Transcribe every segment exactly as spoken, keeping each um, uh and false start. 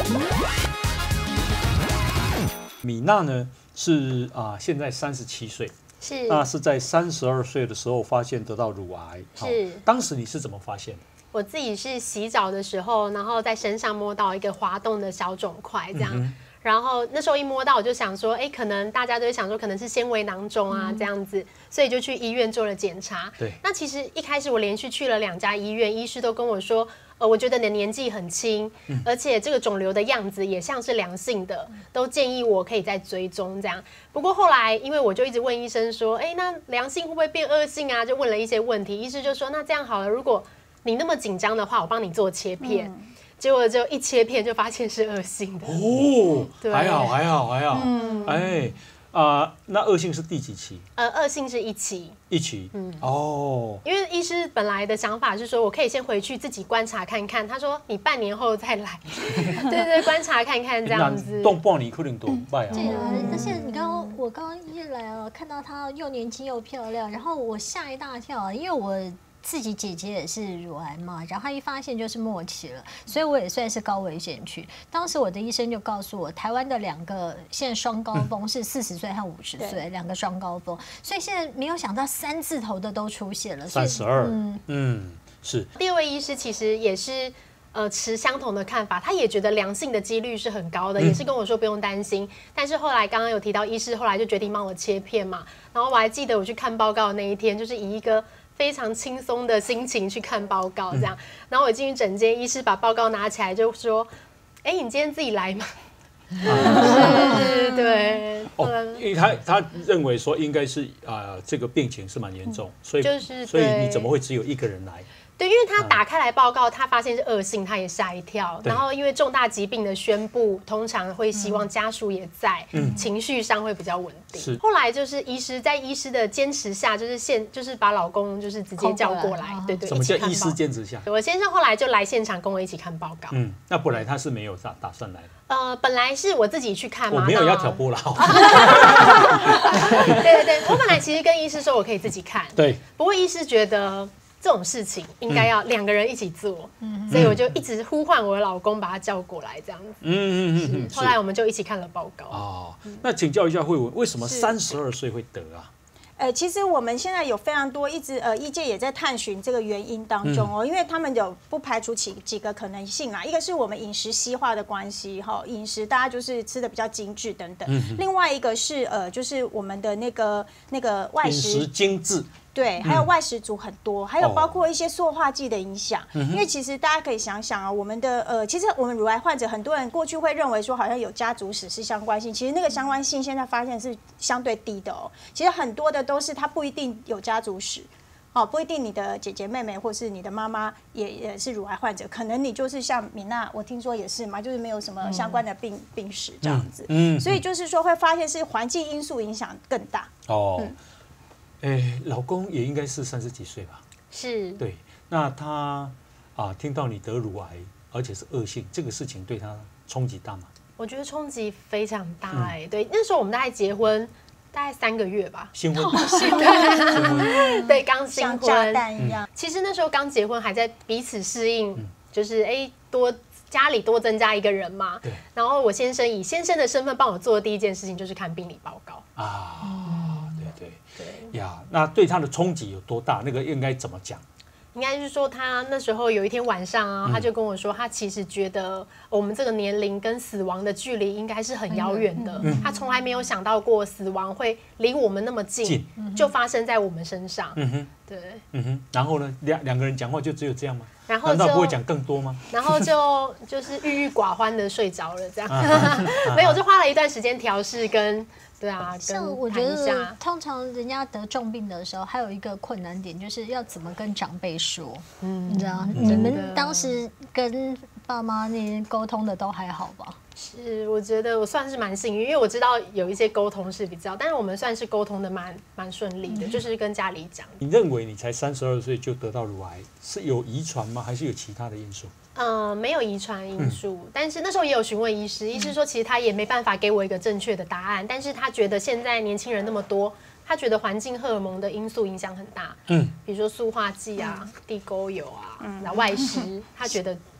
米娜呢是啊、呃，现在三十七岁， 是那是在三十二岁的时候发现得到乳癌。 是， 当时你是怎么发现的？ 我自己是洗澡的时候，然后在身上摸到一个滑动的小肿块，这样。嗯然后那时候一摸到，我就想说，哎，可能大家都会想说，可能是纤维囊肿啊、嗯、这样子，所以就去医院做了检查。 对。 那其实一开始我连续去了两家医院，医师都跟我说，呃，我觉得你的年纪很轻，嗯、而且这个肿瘤的样子也像是良性的，都建议我可以再追踪这样。不过后来，因为我就一直问医生说，哎，那良性会不会变恶性啊？就问了一些问题，医师就说，那这样好了，如果你那么紧张的话，我帮你做切片。嗯结果就一切片就发现是恶性的哦，还好还好还好，嗯，哎啊、呃，那恶性是第几期？ 呃，恶性是一期， 一期，嗯，哦， 因为医师本来的想法是说我可以先回去自己观察看看，他说你半年后再来，对对，观察看看这样子。 动半年可能都败啊。 对啊，而且你刚刚我刚刚一来哦，看到她又年轻又漂亮，然后我吓一大跳，因为我。自己姐姐也是乳癌嘛，然后她一发现就是末期了，所以我也算是高危险区。当时我的医生就告诉我，台湾的两个现在双高峰是四十岁和五十岁，两个双高峰，所以现在没有想到三字头的都出现了。 三十二，嗯嗯，是。 第二位医师其实也是呃持相同的看法，他也觉得良性的几率是很高的，嗯、也是跟我说不用担心。但是后来刚刚有提到，医师后来就决定帮我切片嘛，然后我还记得我去看报告的那一天，就是以一个非常轻松的心情去看报告，这样。嗯、然后我进去诊间，医师把报告拿起来就说：“哎，你今天自己来吗？”是，对。 哦，因为他他认为说应该是啊、呃，这个病情是蛮严重，所以就是所以你怎么会只有一个人来？ 对，因为他打开来报告，他发现是恶性，他也吓一跳。然后因为重大疾病的宣布，通常会希望家属也在，嗯、情绪上会比较稳定。后来就是医师在医师的坚持下，就是现就是把老公就是直接叫过来，对对。 什么叫医师坚持下？ 我先生后来就来现场跟我一起看报告。 嗯，那本来他是没有打打算来的。 呃，本来是我自己去看嘛， 我没有要挑拨了。 对对对，我本来其实跟医师说我可以自己看， 对。 不过医师觉得这种事情应该要两个人一起做，嗯、所以我就一直呼唤我的老公把他叫过来，这样子。嗯嗯嗯。后来我们就一起看了报告。 哦，那请教一下慧文，为什么三十二岁会得啊？ 呃，其实我们现在有非常多一直呃，医界也在探寻这个原因当中哦，嗯、因为他们有不排除几几个可能性啦。一个是我们饮食西化的关系哈，饮食大家就是吃的比较精致等等。嗯、另外一个是呃，就是我们的那个那个外食饮食精致。 对，还有外食族很多，嗯、还有包括一些塑化剂的影响。哦、因为其实大家可以想想啊，我们的呃，其实我们乳癌患者很多人过去会认为说好像有家族史是相关性，其实那个相关性现在发现是相对低的哦。其实很多的都是他不一定有家族史。哦，不一定你的姐姐妹妹或是你的妈妈也也是乳癌患者，可能你就是像米娜，我听说也是嘛，就是没有什么相关的病、嗯、病史这样子。嗯，所以就是说会发现是环境因素影响更大。 哦。嗯哎，老公也应该是三十几岁吧？ 是。 对，那他啊，听到你得乳癌，而且是恶性，这个事情对他冲击大吗？ 我觉得冲击非常大哎、欸。嗯、对，那时候我们大概结婚大概三个月吧。 新婚。 新婚。对，刚新婚。 像炸弹一样。 其实那时候刚结婚，还在彼此适应，嗯、就是哎多。家里多增加一个人嘛，对。然后我先生以先生的身份帮我做的第一件事情就是看病理报告啊，对对对呀。那对他的冲击有多大？那个应该怎么讲？ 应该是说他那时候有一天晚上啊，嗯、他就跟我说，他其实觉得我们这个年龄跟死亡的距离应该是很遥远的，嗯、他从来没有想到过死亡会离我们那么近，近就发生在我们身上。嗯哼，对， 嗯哼。然后呢，两两个人讲话就只有这样吗？ 然后难道不会讲更多吗？ 然后就就是郁郁寡欢的睡着了，这样。没有，就花了一段时间调试跟对啊。 像我觉得，通常人家得重病的时候，还有一个困难点就是要怎么跟长辈说。嗯，你知道，你们当时跟爸妈那些沟通的都还好吧？ 是，我觉得我算是蛮幸运，因为我知道有一些沟通是比较，但是我们算是沟通的蛮蛮顺利的，嗯、就是跟家里讲。 你认为你才三十二岁就得到乳癌，是有遗传吗？还是有其他的因素？ 呃，没有遗传因素，嗯、但是那时候也有询问医师，医师说其实他也没办法给我一个正确的答案，但是他觉得现在年轻人那么多，他觉得环境荷尔蒙的因素影响很大，嗯，比如说塑化剂啊、嗯、地沟油啊、嗯、外食，他觉得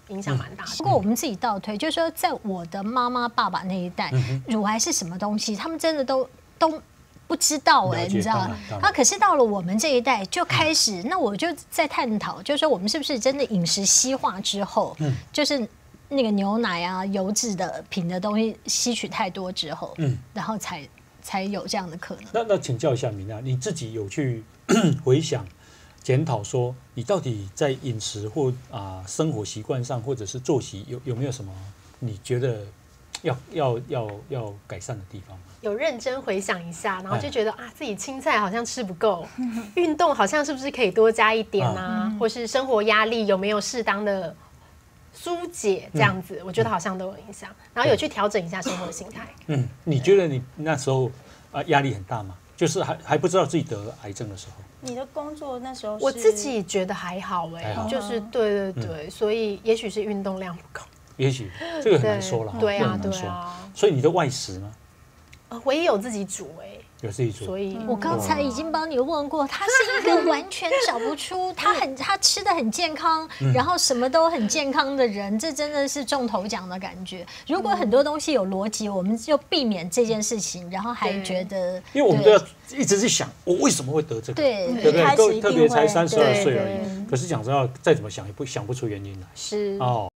影响蛮大的。 不过我们自己倒推，就是说，在我的妈妈、爸爸那一代， 嗯乳癌是什么东西，他们真的都都不知道哎、 了解你知道当然当然啊，可是到了我们这一代就开始，那我就在探讨，就是说我们是不是真的饮食西化之后， 嗯就是那个牛奶啊、油脂的品的东西吸取太多之后， 嗯然后才才有这样的可能。 那那请教一下米娜，你自己有去回想、检讨说，你到底在饮食或啊、生活习惯上，或者是作息，有有没有什么你觉得要要要要改善的地方吗？ 有认真回想一下，然后哎就觉得啊，自己青菜好像吃不够，运动好像是不是可以多加一点啊？或是生活压力有没有适当的疏解？这样子，我觉得好像都有影响。然后有去调整一下生活心态。 嗯，你觉得你那时候啊压力很大吗？就是还还不知道自己得癌症的时候。 你的工作那时候是， 我自己觉得还好哎、 还好就是对对对，所以也许是运动量不够。 也许这个很难说了哈， 对啊对这个很难说。 啊， 所以你的外食呢， 呃我也有自己煮哎、 有自己做所。以我刚才已经帮你问过，他是一个完全找不出他很他吃的很健康，然后什么都很健康的人，这真的是中头奖的感觉。如果很多东西有逻辑，我们就避免这件事情，然后还对觉得， 因为我们都要一直去想，我为什么会得这个？ 对对不对？都一开始一定特别才会三十二对岁而对已，可是讲真话，再怎么想也不想不出原因来。 是哦。